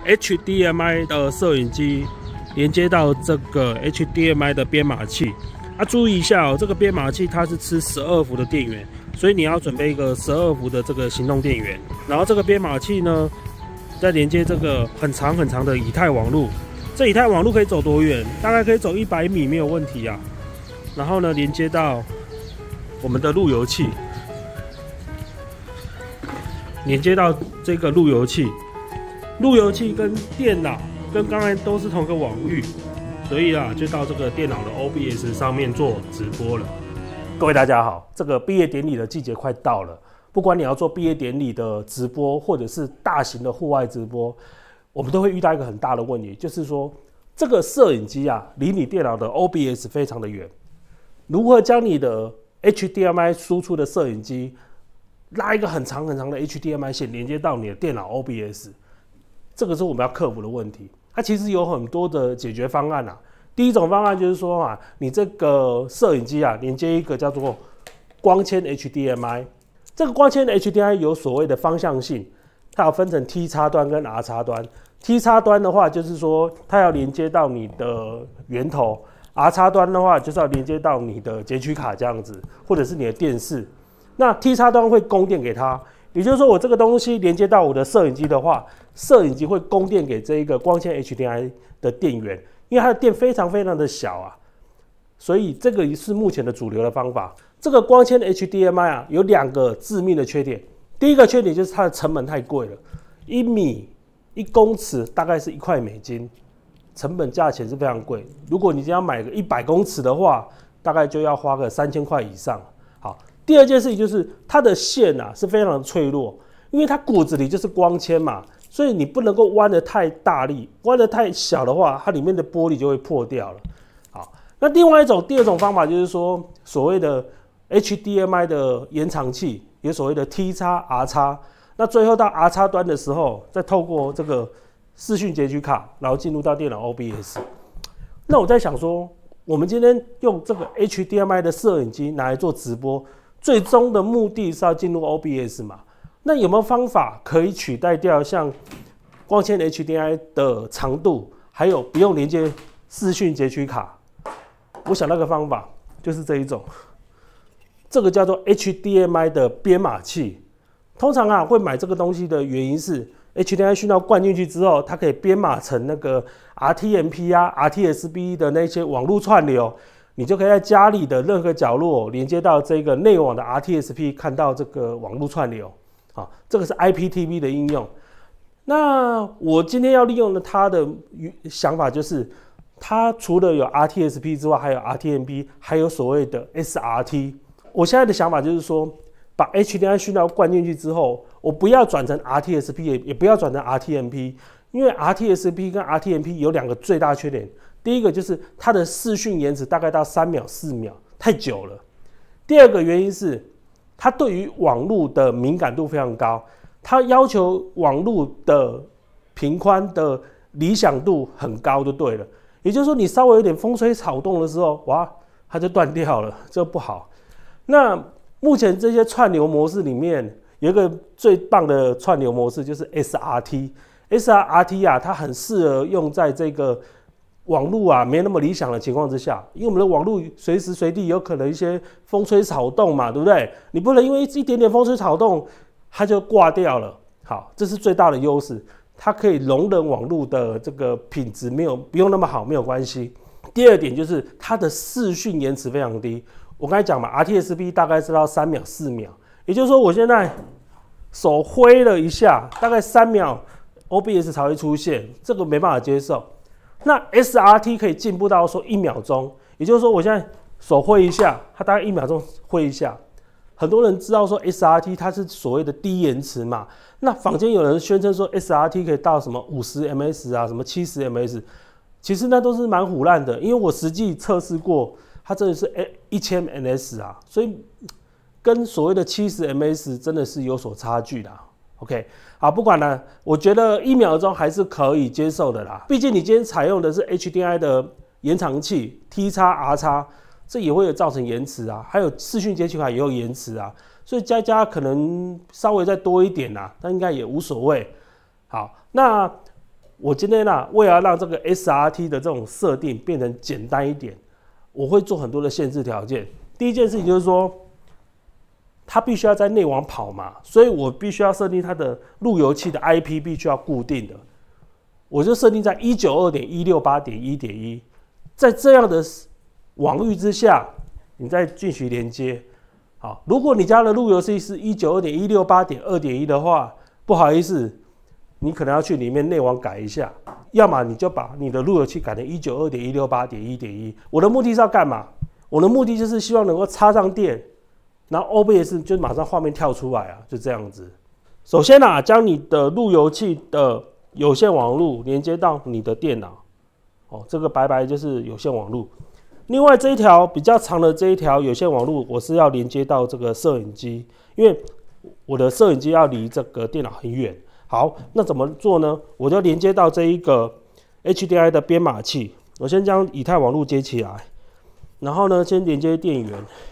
HDMI 的摄影机连接到这个 HDMI 的编码器。注意一下哦，这个编码器它是吃12伏的电源，所以你要准备一个12伏的这个行动电源。然后这个编码器呢，再连接这个很长很长的以太网路。这以太网路可以走多远？大概可以走100米没有问题啊。然后呢，连接到我们的路由器，连接到这个路由器。路由器跟电脑跟刚才都是同一个网域。所以就到这个电脑的 OBS 上面做直播了。各位大家好，这个毕业典礼的季节快到了，不管你要做毕业典礼的直播，或者是大型的户外直播，我们都会遇到一个很大的问题，就是说这个摄影机离你电脑的 OBS 非常的远。如何将你的 HDMI 输出的摄影机拉一个很长很长的 HDMI 线连接到你的电脑 OBS， 这个是我们要克服的问题。它其实有很多的解决方案第一种方案就是说你这个摄影机连接一个叫做光纤 HDMI。这个光纤 HDMI 有所谓的方向性，它有分成 T 叉端跟 R 叉端。T 叉端的话就是说它要连接到你的源头， R 叉端的话就是要连接到你的截取卡这样子，或者是你的电视。那 T 叉端会供电给它，也就是说我这个东西连接到我的摄影机的话，摄影机会供电给这一个光纤 HDMI 的电源，因为它的电非常非常的小所以这个是目前的主流的方法。这个光纤 HDMI 有2个致命的缺点。第一个缺点就是它的成本太贵了，1米1公尺大概是1块美金，成本价钱是非常贵。如果你今天要买个100公尺的话，大概就要花个3000块以上。好，第二件事情就是它的线是非常的脆弱，因为它骨子里就是光纤嘛。所以你不能够弯得太大力，弯得太小的话，它里面的玻璃就会破掉了。好，那第二种方法就是说，所谓的 HDMI 的延长器，有所谓的 T 叉、R 叉。那最后到 R 叉端的时候，再透过这个视讯截取卡，然后进入到电脑 OBS。那我在想说，我们今天用这个 HDMI 的摄影机拿来做直播，最终的目的是要进入 OBS 嘛？那有没有方法可以取代掉像光纤 HDMI 的长度，还有不用连接视讯截取卡？我想那个方法就是这一种，这个叫做 HDMI 的编码器。通常会买这个东西的原因是 HDMI 讯号灌进去之后，它可以编码成那个 RTMP RTSB 的那些网络串流，你就可以在家里的任何角落连接到这个内网的 RTSP， 看到这个网络串流。这个是 IPTV 的应用。那我今天要利用的它的想法就是，它除了有 RTSP 之外，还有 RTMP， 还有所谓的 SRT。我现在的想法就是说，把 HDMI 讯号灌进去之后，我不要转成 RTSP， 也不要转成 RTMP， 因为 RTSP 跟 RTMP 有2个最大缺点。第一个就是它的视讯延迟大概到3秒、4秒，太久了。第二个原因是，它对于网络的敏感度非常高，它要求网络的频宽的理想度很高就对了。也就是说，你稍微有点风吹草动的时候，哇，它就断掉了，这不好。那目前这些串流模式里面，有一个最棒的串流模式就是 SRT。SRT 它很适合用在这个网络没那么理想的情况之下，因为我们的网络随时随地有可能一些风吹草动嘛，对不对？你不能因为一点点风吹草动它就挂掉了。好，这是最大的优势，它可以容忍网络的这个品质不用那么好，没有关系。第二点就是它的视讯延迟非常低，我刚才讲嘛 ，RTSP 大概是到3秒、4秒，也就是说我现在手挥了一下，大概3秒 OBS 才会出现，这个没办法接受。那 SRT 可以进步到说1秒钟，也就是说我现在手挥一下，它大概1秒钟挥一下。很多人知道说 SRT 它是所谓的低延迟嘛，那坊间有人宣称说 SRT 可以到什么50 ms 什么70 ms， 其实那都是蛮唬烂的，因为我实际测试过，它真的是1000 ms 所以跟所谓的70 ms 真的是有所差距的。OK， 好，不管了，我觉得1秒钟还是可以接受的啦。毕竟你今天采用的是 HDMI 的延长器 T 叉 R 叉，这也会有造成延迟还有视讯截取卡也有延迟所以加可能稍微再多一点但应该也无所谓。好，那我今天为了要让这个 SRT 的这种设定变成简单一点，我会做很多的限制条件。第一件事情就是说，它必须要在内网跑嘛，所以我必须要设定它的路由器的 IP 必须要固定的，我就设定在 192.168.1.1， 在这样的网域之下，你再继续连接。好，如果你家的路由器是 192.168.2.1 的话，不好意思，你可能要去里面内网改一下，要么你就把你的路由器改成 192.168.1.1。我的目的是要干嘛？我的目的就是希望能够插上电，然后 OBS 就马上画面跳出来啊，就这样子。首先将你的路由器的有线网路连接到你的电脑，这个白白就是有线网路。另外这一条比较长的这一条有线网路，我是要连接到这个摄影机，因为我的摄影机要离这个电脑很远。好，那怎么做呢？我就连接到这一个 HDMI 的编码器，我先将以太网路接起来，然后呢，先连接电源，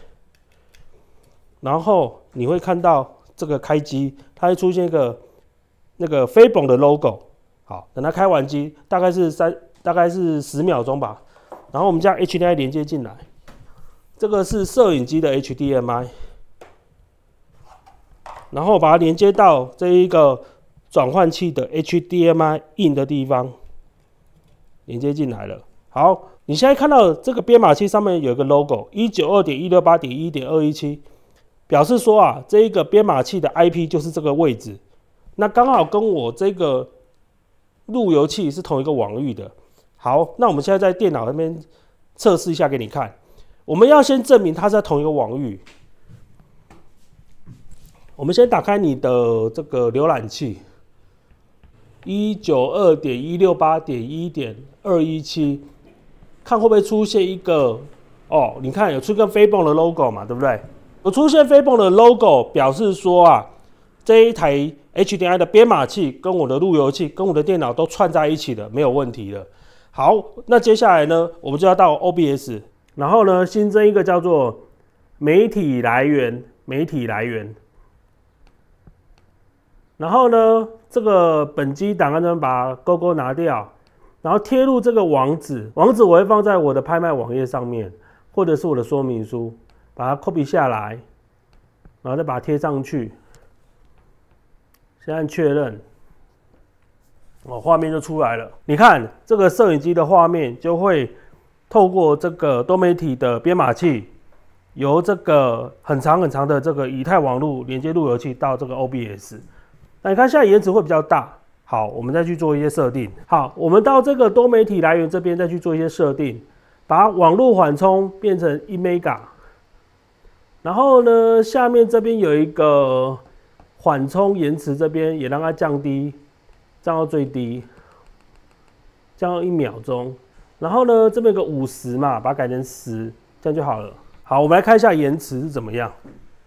然后你会看到这个开机，它会出现一个那个飞本的 logo。好，等它开完机，大概是10秒钟吧。然后我们将 HDMI 连接进来，这个是摄影机的 HDMI， 然后把它连接到这一个转换器的 HDMI in 的地方，连接进来了。好，你现在看到这个编码器上面有一个 logo 192.168.1.217， 表示说这一个编码器的 IP 就是这个位置，那刚好跟我这个路由器是同一个网域的。好，那我们现在在电脑那边测试一下给你看。我们要先证明它是在同一个网域。我们先打开你的这个浏览器 192.168.1.217， 看会不会出现一个你看有出个飞泵的 logo 嘛，对不对？有出现飞泵的 logo， 表示说这一台 HDMI 的编码器跟我的路由器跟我的电脑都串在一起的，没有问题的。好，那接下来呢，我们就要到 OBS， 然后呢，新增一个叫做媒体来源，然后呢，这个本机档案呢，把勾勾拿掉，然后贴入这个网址，我会放在我的拍卖网页上面，或者是我的说明书，把它 copy 下来，然后再把它贴上去，先按确认。画面就出来了。你看这个摄影机的画面就会透过这个多媒体的编码器，由这个很长的这个以太网路连接路由器到这个 OBS。那你看现在延迟会比较大。好，我们再去做一些设定。好，我们到这个多媒体来源这边再去做一些设定，把网络缓冲变成1 mega。然后呢，下面这边有一个缓冲延迟，这边也让它降低。降到最低，降到1秒钟。然后呢，这边有个50嘛，把它改成10，这样就好了。好，我们来看一下延迟是怎么样。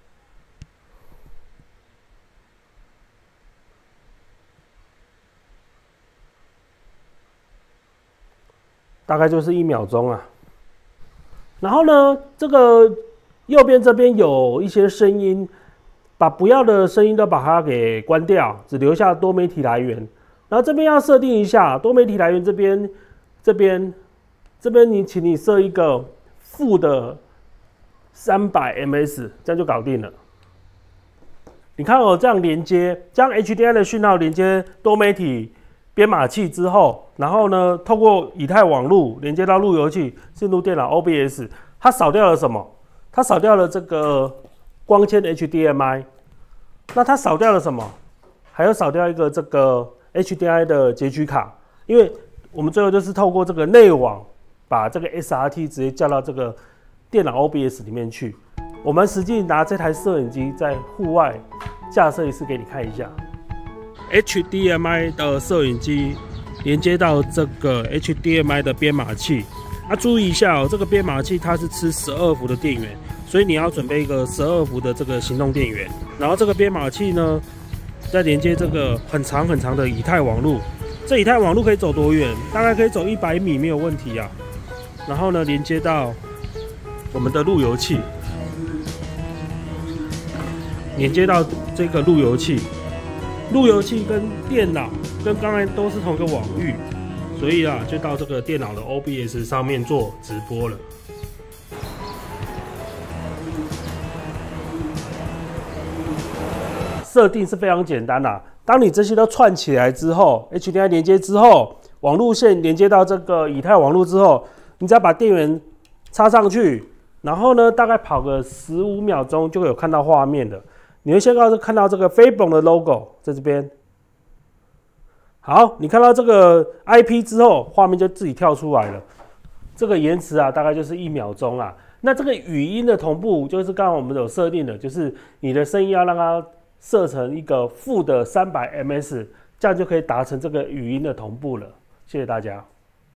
大概就是1秒钟啊。然后呢，这个右边这边有一些声音，把不要的声音都把它给关掉，只留下多媒体来源。然后这边要设定一下多媒体来源这边请你设一个负的300 ms， 这样就搞定了。你看我这样连接，将 HDMI 的讯号连接多媒体编码器之后，然后呢，透过以太网路连接到路由器进入电脑 OBS， 它扫掉了什么？它扫掉了这个光纤的 HDMI。那它扫掉了什么？还有扫掉一个这个 HDMI 的截取卡，因为我们最后就是透过这个内网，把这个 SRT 直接叫到这个电脑 OBS 里面去。我们实际拿这台摄影机在户外架设一次给你看一下。HDMI 的摄影机连接到这个 HDMI 的编码器，注意一下这个编码器它是吃12伏的电源，所以你要准备一个12伏的这个行动电源。然后这个编码器呢，再连接这个很长的以太网路，这以太网路可以走多远？大概可以走100米没有问题啊。然后呢，连接到我们的路由器，连接到这个路由器， 路由器跟电脑跟刚才都是同一个网域，所以啊，就到这个电脑的 OBS 上面做直播了。设定是非常简单啦，当你这些都串起来之后 ，HDMI 连接之后，网路线连接到这个以太网路之后，你只要把电源插上去，然后呢，大概跑个15秒钟就会有看到画面的。你会先看到这个飞蹦的 logo 在这边。好，你看到这个 IP 之后，画面就自己跳出来了。这个延迟啊，大概就是1秒钟啊。那这个语音的同步，就是刚刚我们有设定的，就是你的声音要让它设成一个负的300ms， 这样就可以达成这个语音的同步了。谢谢大家。